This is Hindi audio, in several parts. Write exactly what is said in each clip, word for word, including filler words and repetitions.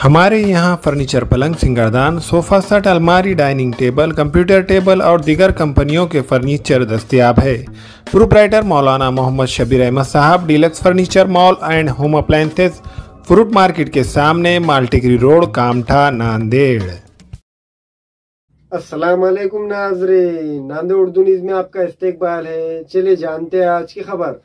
हमारे यहाँ फर्नीचर, पलंग, सिंगारदान, सोफा सेट, अलमारी, डाइनिंग टेबल, कंप्यूटर टेबल और दीगर कंपनियों के फर्नीचर दस्तयाब है। प्रोप्राइटर मौलाना मोहम्मद शबीर अहमद साहब, deluxe furniture mall and home appliances, fruit market के सामने, माल्टिकरी रोड, कामठा, नांदेड़। अस्सलाम वालेकुम नाज़रीन, नांदेड़ उर्दू न्यूज़ में आपका इस्तकबाल है। चलिए जानते हैं आज की खबर।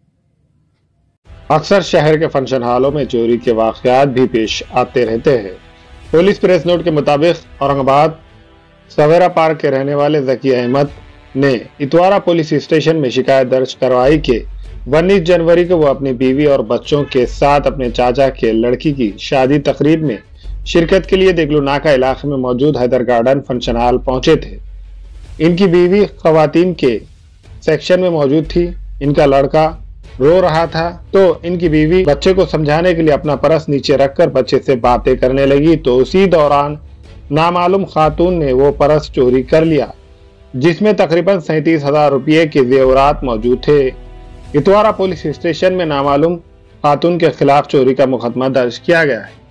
अक्सर शहर के फंक्शन हॉलों में चोरी के वाकयात भी पेश आते रहते हैं। पुलिस प्रेस नोट के मुताबिक औरंगाबाद सवेरा पार्क के रहने वाले जकी अहमद ने इतवारा पुलिस स्टेशन में शिकायत दर्ज करवाई कि उन्नीस जनवरी को वो अपनी बीवी और बच्चों के साथ अपने चाचा के लड़की की शादी तकरीब में शिरकत के लिए देगलू नाका इलाके में मौजूद हैदर गार्डन फंक्शन हॉल पहुंचे थे। इनकी बीवी खवातीन के सेक्शन में मौजूद थी। इनका लड़का रो रहा था तो इनकी बीवी बच्चे को समझाने के लिए अपना पर्स नीचे रखकर बच्चे से बातें करने लगी तो उसी दौरान नामालूम खातून ने वो पर्स चोरी कर लिया, जिसमें तकरीबन सैंतीस हजार रुपये के जेवरात मौजूद थे। इतवारा पुलिस स्टेशन में नामालूम खातून के खिलाफ चोरी का मुकदमा दर्ज किया गया है।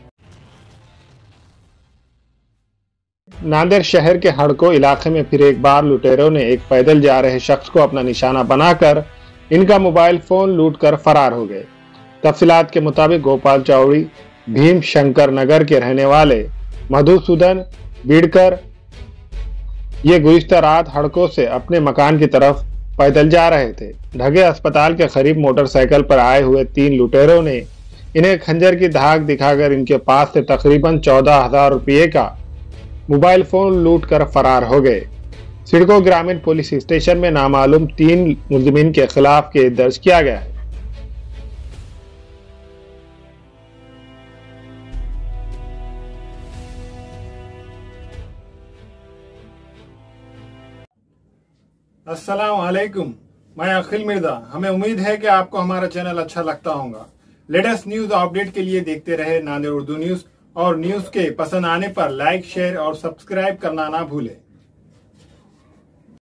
नांदेड़ शहर के हड़को इलाके में फिर एक बार लुटेरों ने एक पैदल जा रहे शख्स को अपना निशाना बनाकर इनका मोबाइल फोन लूटकर फरार हो गए। तफसीलात के मुताबिक गोपाल चौड़ी भीम शंकर नगर के रहने वाले मधुसूदन बीड़कर ये गुज़िश्ता रात हड़कों से अपने मकान की तरफ पैदल जा रहे थे। ढगे अस्पताल के करीब मोटरसाइकिल पर आए हुए तीन लुटेरों ने इन्हें खंजर की धाक दिखाकर इनके पास से तकरीबन चौदह हजार रुपये का मोबाइल फोन लूट कर फरार हो गए। सिडको ग्रामीण पुलिस स्टेशन में नामालूम तीन मुलजिमीन के खिलाफ केस दर्ज किया गया है। अस्सलाम वालेकुम, मैं अखिल मिर्जा। हमें उम्मीद है कि आपको हमारा चैनल अच्छा लगता होगा। लेटेस्ट न्यूज अपडेट के लिए देखते रहे नांदेड़ उर्दू न्यूज और न्यूज के पसंद आने पर लाइक, शेयर और सब्सक्राइब करना ना भूलें।